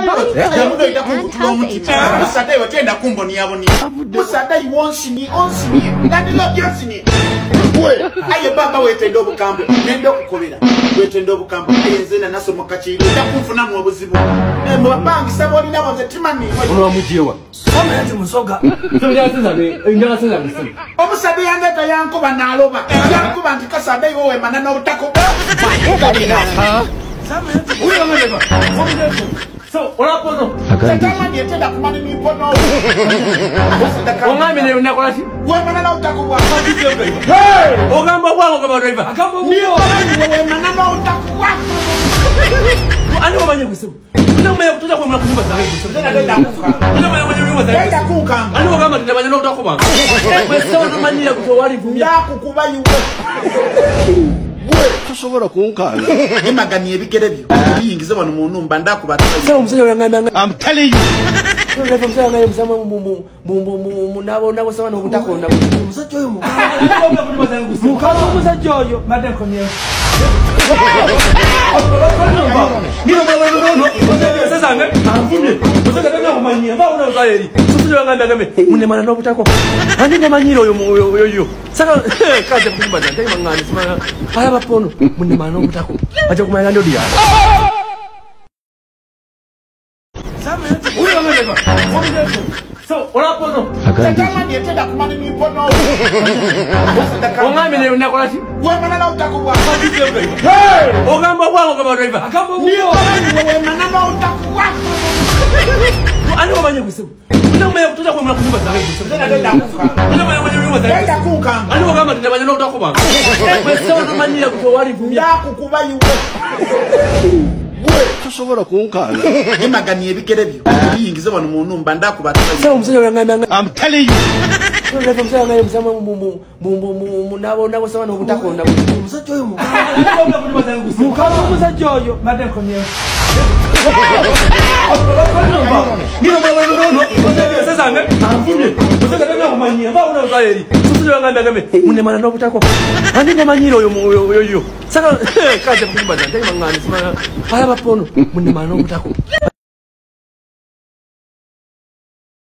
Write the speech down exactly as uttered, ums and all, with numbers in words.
Musadai watenda kumbo ni yabo ni. Musadai wonsi ni onsi ni. Nandi lo gyasi ni. Aye baba wete ndobu kambo. Nendo kukobera. Wete ndobu kambo. Aye nzena naso mokachi. Ita kumfuna mwabuzibu. Mwa bangi saboni na waze timani. Uno mujiwa. Sama yati musoga. Tuja sasa be. Inga sasa be. Omusadai yandeka yankuba naloba. Yankuba ndika sadai wowe manana utako. Uyo ngaleba. So, ora pono. Sakama yetenda kumani ni pono. Ongami ne unakolati. Wewe manana utakuwa. Hey! Ogamba wangu kama driver. Akamba ndio wewe manana utakuwa. Ani wabanye kusema. Ndio mwe kutoka kwa mnakumba sasa hivi. Tena ndio ndakufa. Ndio mwe mwe mwe sasa. Ndio kuka. Ani wagamba ndio manye ndio utakuba. Wewe sawa na manyira kutowali vumia. Yakukubali wewe. Tushobora kunkanga imagani ebigere byo yingize bano muntu mba ndakubata so umuzeye wanganga I'm telling you so level mzee wangaye mzama mu mu nabo nabo sawa nokutakona musacho yo mu mukaba musacho yo madam komye nino baba no sasa nge amfunye sasa kana kumanyia ba una uzaeli sisi wanganga ngame mune mana no butako ani ngomanyiro yo yo yo saka kaje kumba ndai mangani sima aya bapono mune mana no butako acha kumanya ndio dia uyo ngaleba so ora pono sakama yetenda kumani ni pono ongami ne unakolati wewe manana utakuwa. Hey! Ogamba wangu kama driver. Akamba ndio wewe manana utakuwa. Ani wabanye kusema. Ndio mwe kutoka kwa mnakumba sasa hivi. Tena ndio ndakufa. Ndio mwe mwe mwe sasa. Ndio kuka. Ani wagamba ndio manye ndio utakuba. Wewe sawa na manyira kutowali vumia. Yakukubali wewe. tushobora kunkanga imagani ebigere byo yingize bano muntu mba ndakubata so umuzeye wanganga I'm telling you so level mzee wangaye mzama mu mu nabo nabo sawa nokutakona musacho yo mu mukaba musacho yo madam komye nino baba no sasa nge amfunye sasa kana kumanyia ba una uzaeli sisi wanganga ngame mune mana no butako ani ngomanyiro yo yo yo saka kaje kumba ndai mangani sima aya bapono mune mana no butako